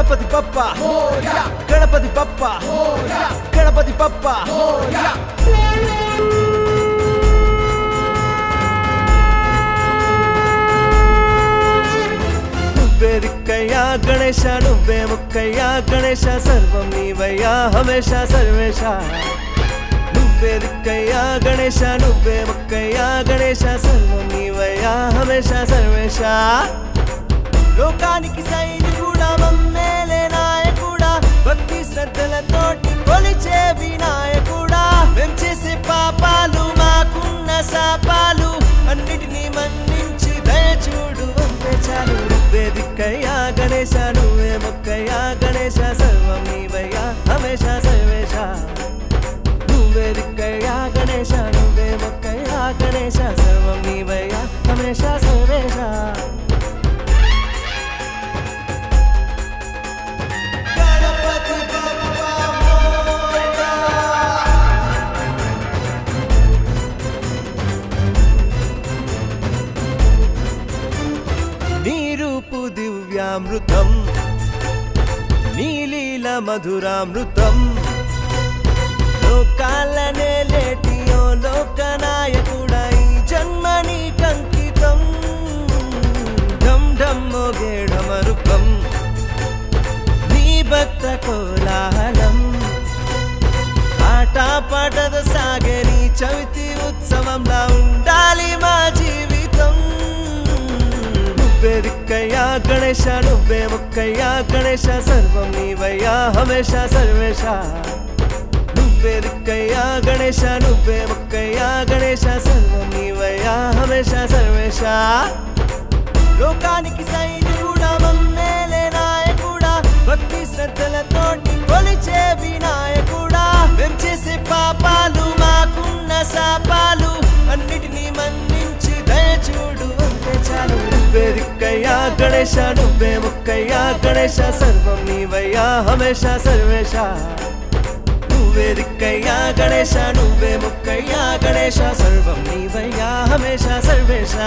గణపతి బప్ప గణపతి బప్ప గణపతి బప్ప నువ్వే దిక్కయ్యా గణేశ నువ్వే ముక్కయ్యా గణేశ సర్వం నీవయ్యా హమేషా సర్వేశ నువ్వే దిక్కయ్యా గణేశ నువ్వే ముక్కయ్యా గణేశ సర్వం నీవయ్యా హమేషా సర్వేశ లోకానికి సైనికుడా మమ్మేలే నాయకుడా భక్తి శ్రద్ధలతోటి కొలిచే వినాయకుడా మేం చేసే పాపాలు మాకున్న శాపాలు అన్నిటినీ మన్నించి దయచూడు అంతే చాలు నువ్వే దిక్కయ్యా గణేశ నువ్వే మొక్కయ్యా గణేశ సర్వం నీవయ్యా హమేషా సర్వేశ నువ్వే దిక్కయ్యా గణేశ నువ్వే మొక్కయ్యా గణేశ సర్వం నీవయ్యా హమేషా సర్వేశ దివ్యామృతం నీలీల మధురామృతం లోకాలనే లేటియో లోకనాయకుడా ఈ జన్మ నీకంకితం ఢం ఢం మోగే ఢమరుకం నీ భక్త కోలాహలం ఆటా పాటతో సాగే నీ చవితి ఉత్సవంలా ఉండాలి మా జీవితం నువ్వే దిక్కయ్యా గణేశ నువ్వే ముక్కయ్యా గణేశ సర్వం నీవయ్యా హమేషా సర్వేశ నువ్వే దిక్కయ్యా గణేశ నువ్వే ముక్కయ్యా గణేశ సర్వం నీవయ్యా హమేషా సర్వేశ లోకానికి సైనికుడా మమ్మేలే నాయకుడా భక్తి శ్రద్ధలతోటి కొలిచే వినాయకుడా మేం చేసే పాపాలు మాకున్న శాపాలు అన్నిటినీ మన్నించి దయచూడు అంతే చాలు నువ్వే దిక్కయ్యా గణేశ నువ్వే ముక్కయ్యా గణేశ సర్వం నీవయ్యా హమేషా సర్వేశ నువ్వే దిక్కయ్యా గణేశ నువ్వే ముక్కయ్యా గణేశ సర్వం నీవయ్యా హమేషా సర్వేశ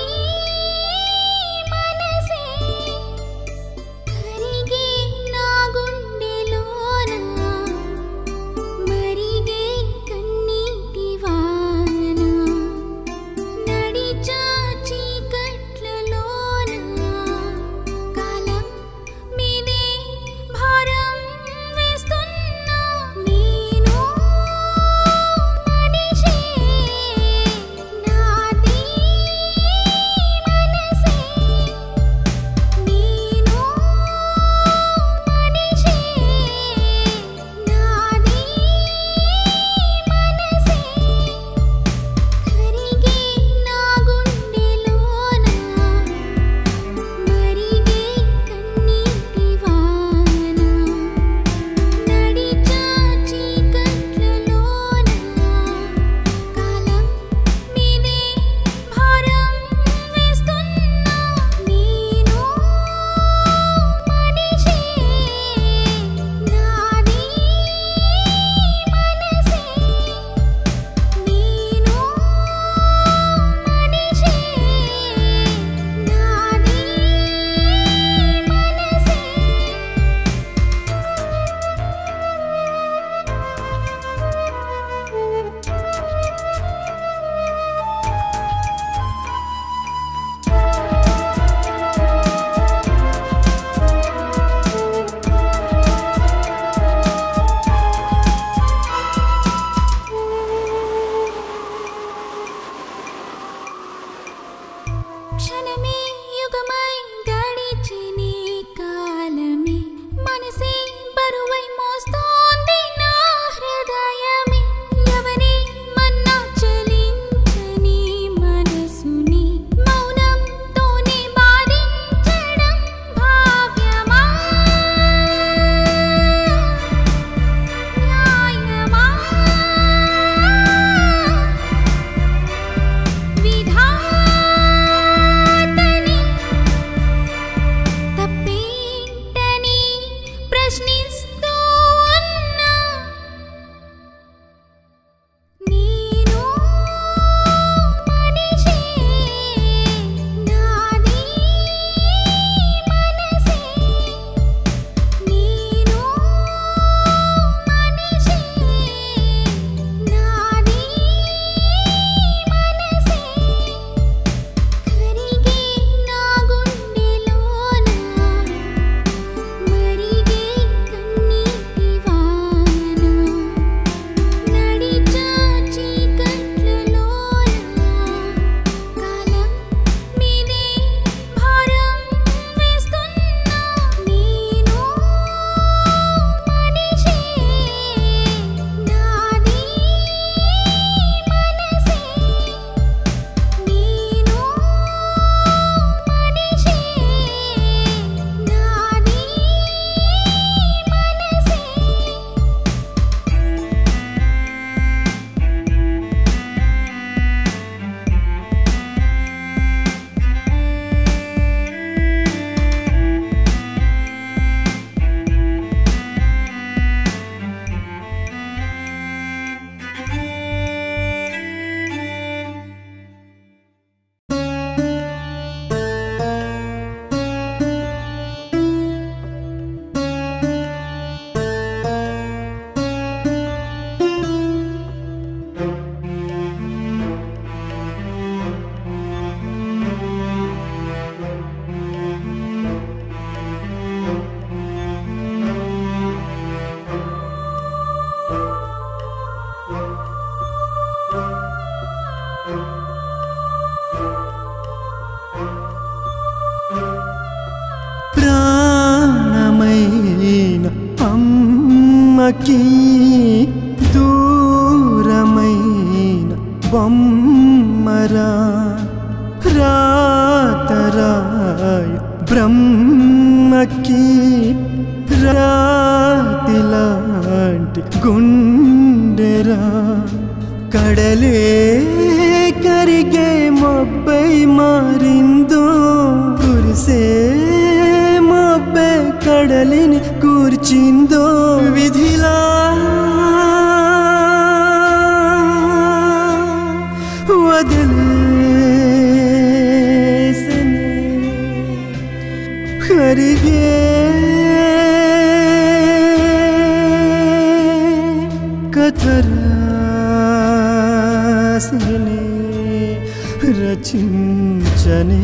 నాగు బ్రహ్మకి దూరమైన బొమ్మరా రాతరాయ బ్రహ్మకి రాతిలాంటి గుండెరా కడలే కరిగే మబ్బై మారిందో కురిసే మబ్బై కడలిని కూర్చిందో విధిలా వదిలేసనే కరిగే కథరాసనే రచించనే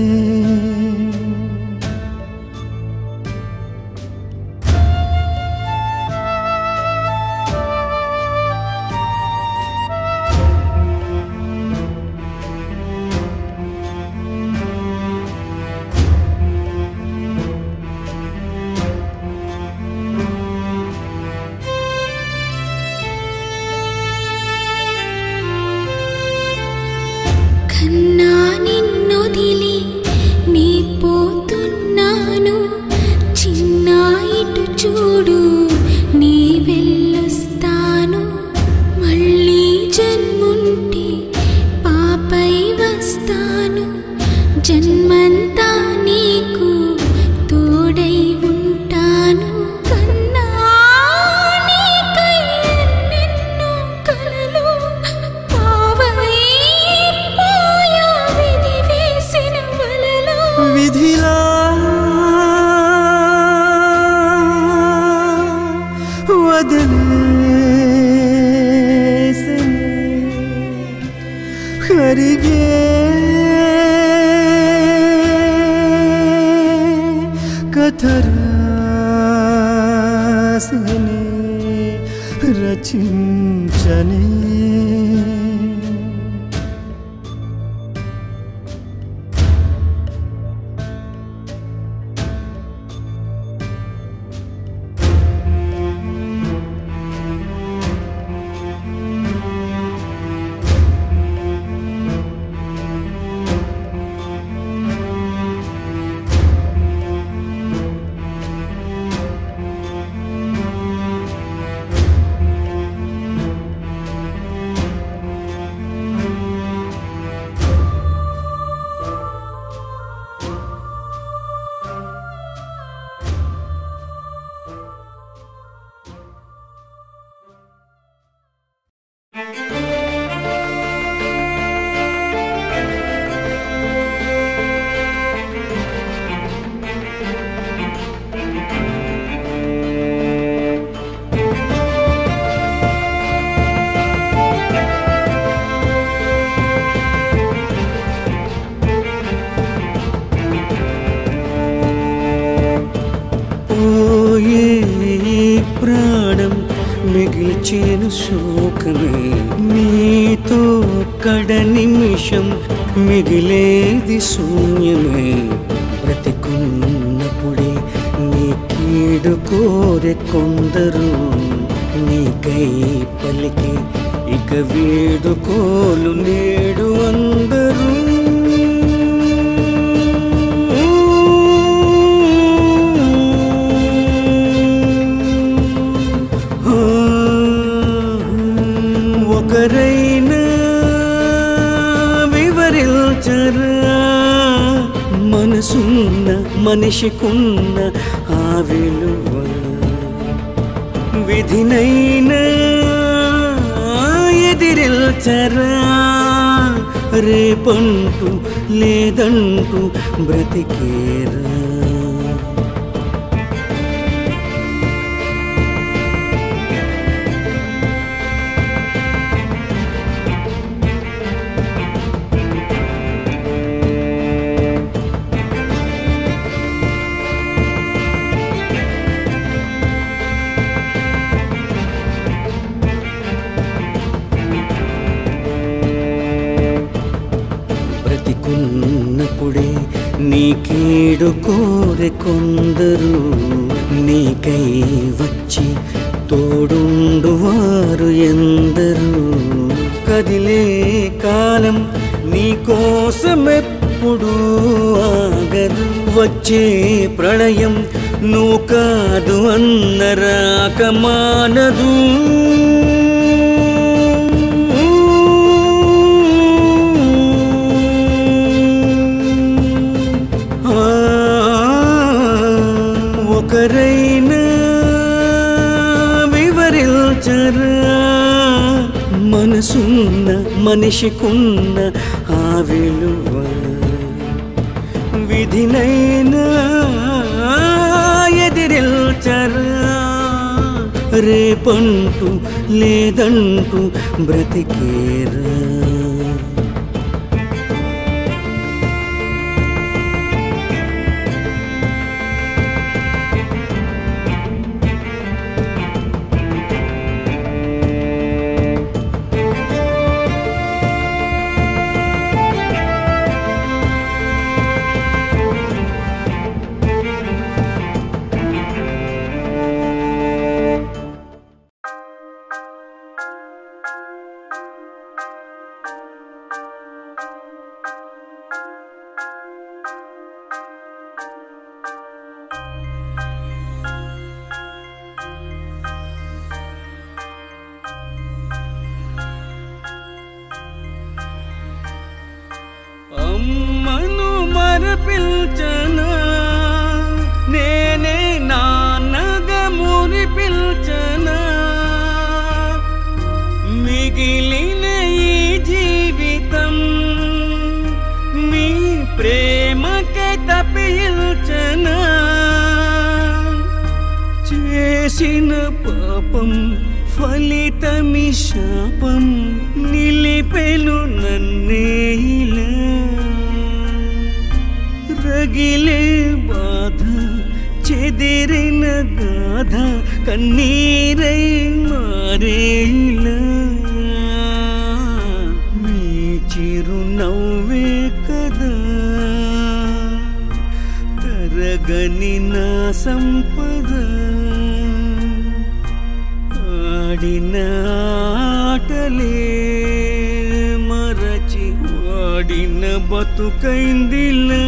కన్నా నిన్నొదిలి నీ పోతున్నాను చిన్న ఇటు చూడు నీ వెళ్ళొస్తాను మళ్ళీ జన్ముంటే పాపై వస్తాను జన్మంతా నీకు తోడై ఉంటాను కన్నా నీకై ఎన్నెన్నో కలలు పావై పోయా విధి వేసిన వలలో విధిలా వదిలేసనే కరిగే కథరాసనే రచించనే ప్రాణం మిగిల్చేను శోకమే నీతో కడ నిమిషం మిగిలేది శూన్యమే బ్రతికున్నప్పుడే నీ కీడు కోరే కొందరు నీకై పలికి ఇక వేడుకోలు నేడు అందరూ ఒకరైనా వివరించరా మనసున్న మనిషికున్న ఆ విలువ విధినైనా ఎదిరిల్చరా రేపంటూ లేదంటూ బ్రతికేరా బ్రతికున్నప్పుడే నీ కీడు కోరే కొందరు నీకై వచ్చి తోడుండువారు ఎందరూ కదిలే కాలం నీ కోసమెప్పుడు ఆగదు వచ్చే ప్రళయం నువ్వు కాదు అన్న రాక మానదు ఒకరైనా వివరించరా మనసున్న మనిషికున్న ఆ విలువ విధినైనా ఎదిరిల్చరా రేపంటూ లేదంటూ బ్రతికేరా అమ్మను మరపిల్చనా నేనే నాన్నగా మురిపిల్చనా మిగిలిన ఈ జీవితం మీ ప్రేమకే తపిల్చనా చేసిన పాపం ఫలితమి శాపం నిలిపెను నన్నేలా రగిలే బాధ చెదిరిన గాథ కన్నీరై మారేలా మీ చిరునవ్వే కదా తరగని నా సంపద ఆడిన ఆటలే మరచి వాడిన బతుకైందిలా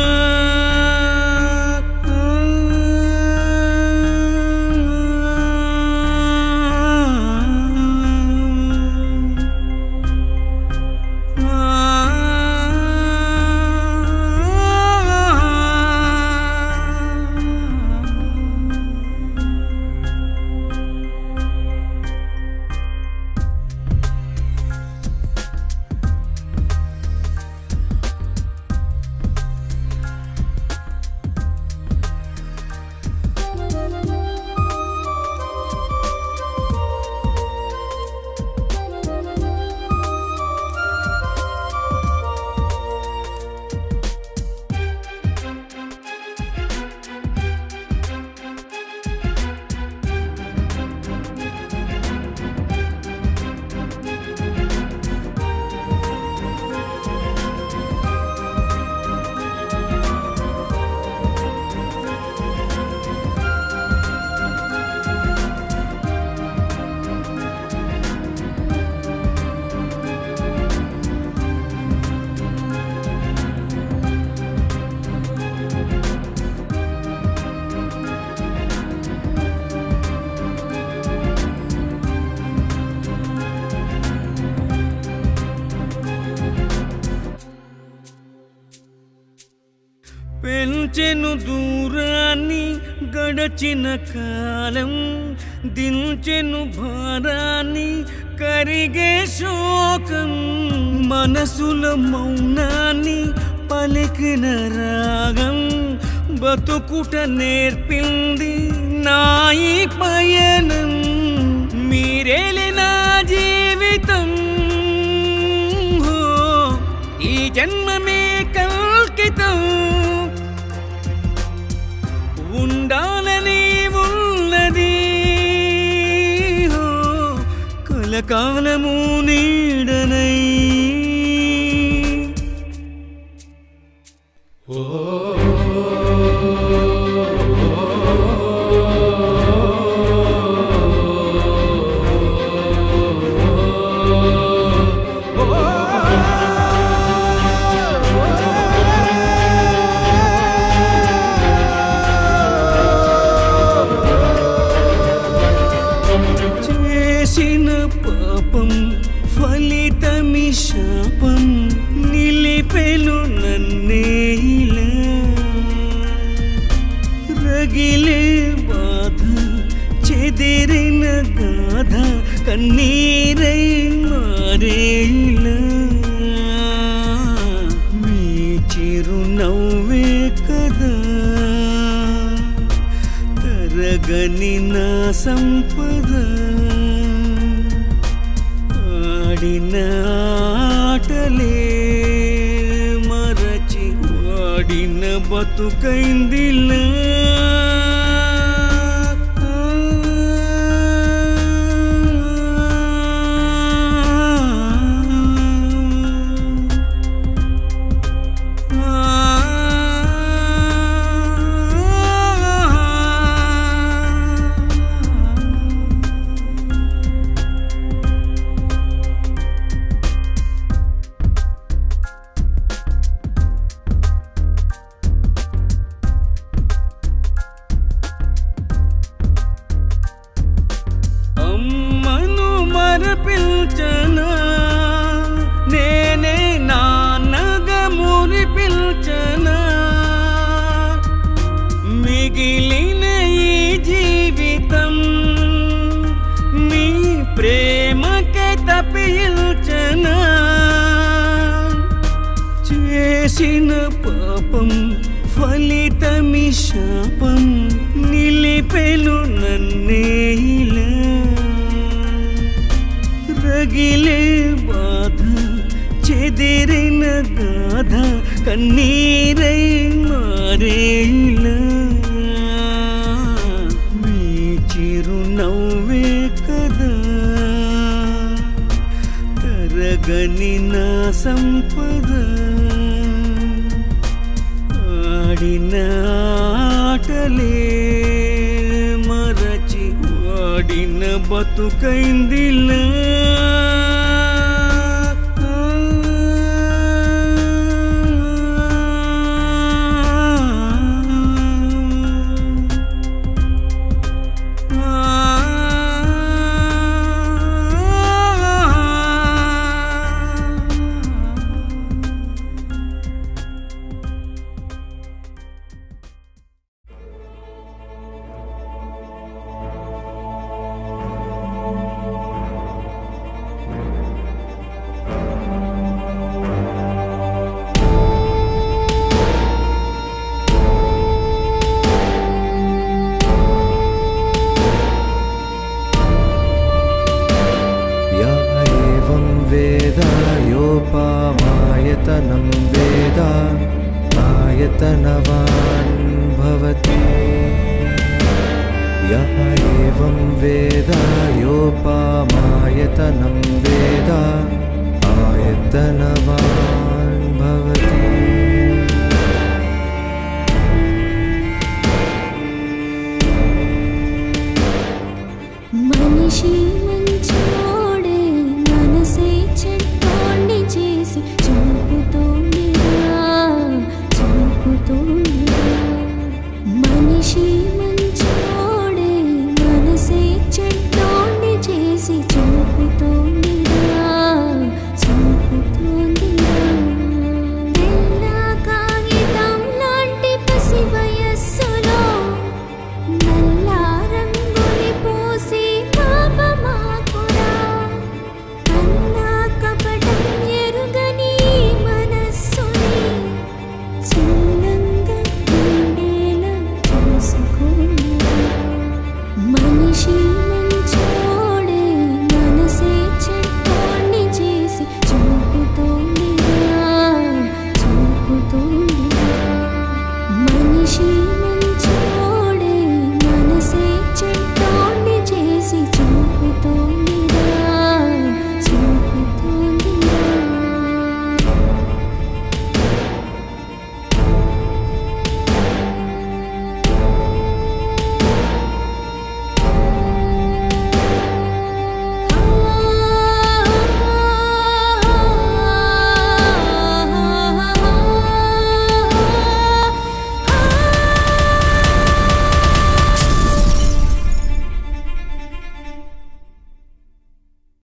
పెంచెను దూరాన్ని గడచిన కాలం దించెను భారాన్ని కరిగే శోకం మనసుల మౌనాన్ని పలికిన రాగం బతుకుట నేర్పింది నాయి పయనం మీరేలిన జీవితం ఈ జన్మమే కల్కితం ఉండాలని ఉన్నది కలకాలము నీడనై రగిలే బాధ చెదిరిన గాథ కన్నీరై మారేలా మీ చిరునవ్వే కదా తరగని నా సంపద ఆడిన ఆటలే మరచి వాడిన బతుకైందిలా పిల్చనా నేనే నాన్నగా మురి పిల్చనా మిగిలిన ఈ జీవితం మీ ప్రేమకే తప్పిల్చనా చేసిన పాపం ఫలితమి శాపం నిలిపెను నన్నేలా రగిలే బాధ చెదిరిన గాథ కన్నీరై మారేలా మీ చిరునవ్వే కదా తరగని నా సంపద ఆడిన ఆటలే మరచి వాడిన బతుకైందిలా योपामायतनं वेद आयतनवान् भवति यः एवं वेद योपामायतनं वेद आयतनवान्